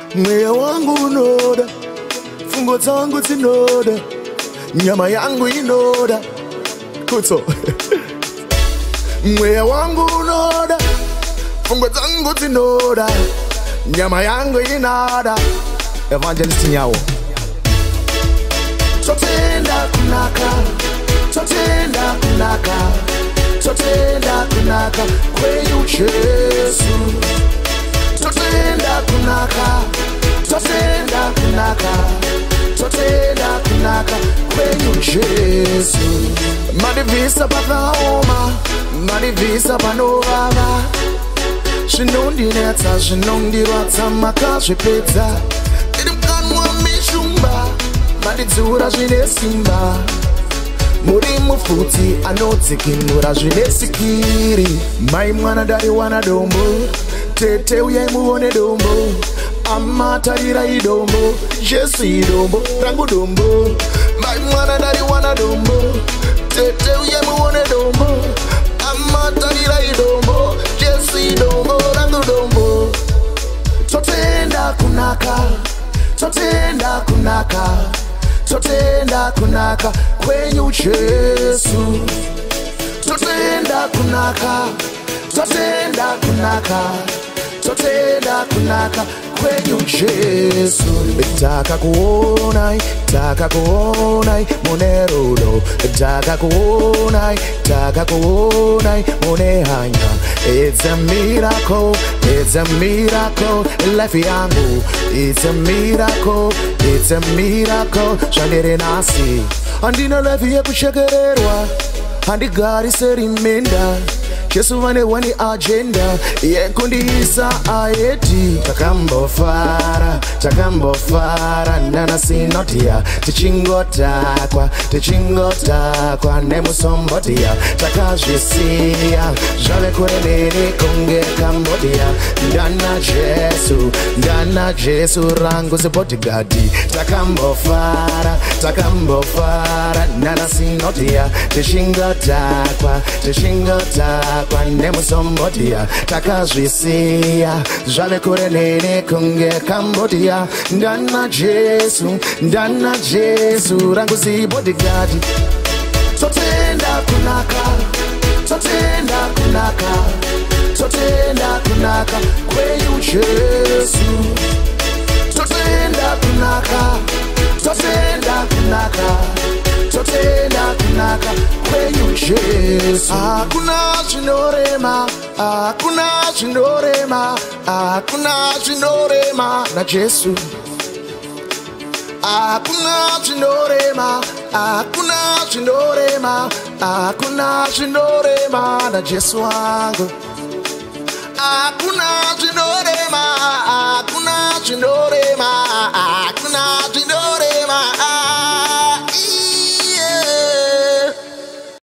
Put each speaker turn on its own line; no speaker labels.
mweya wangu unoda, fungo zangu zinoda, nyama yangu inoda. Kuto. Mweya wangu unoda, fungo zangu zinoda, nyama yangu inoda. Evangelist Nyawo. Totenda kunaka, totenda kunaka, totenda kunaka kwenyu Yesu. Totenda kunaka, totenda kunaka, totenda kunaka kwenyu Yesu. Madivisa pakaoma, madivisa panovava, zvinondinetsa zvinondirwadza makazvipedza. Tiri mukanwa mishumba, madidzura zvine simba, muri mufudzi anodzikinura zvine sikiri. Mai mwana dari wana dombo, tete uyai muone dombo, ama tarirai dombo, Jesu idombo, rangu dombo. Mai mwana dari wana dombo, tete uyai muone dombo, ama tarirai dombo, Jesu idombo, rangu dombo. Totenda kunaka, totenda kunaka, totenda kunaka kwenyu Yesu. Totenda kunaka, totenda kunaka, totenda kunaka kwenyu Yesu. Takakuonai, takakuonai mune rudo, takakuonai, takakuonai mune hanya. It's a miracle, it's a miracle, life yangu. It's a miracle, it's a miracle, shandere nasi. Andina life yekushekererwa, andigari serimenda. Yesu vane wani agenda, yekundisa aeti. Takambofara, takambofara, nana sinotia. Tichingotakwa, nemusombotia. Takajisia, jale kurelele konge Cambodia. Ndana Jesu rangu se bodyguardi. Takambofara, nana sinotia. Tichingotakwa, kwa nemusombotia. Takazvisiya zvave kurelele kunge Cambodia. Ndana Jesu rangu si bodyguard. Totenda kunaka, totenda kunaka, totenda kunaka kwenyu Yesu. Totenda kunaka, totenda kunaka, totenda kunaka kwenyu Yesu. Hakuna zvinorema, hakuna zvinorema, hakuna zvinorema na Jesu. Hakuna zvinorema, hakuna zvinorema, hakuna zvinorema na Jesu wangu. Hakuna zvinorema, hakuna zvinorema,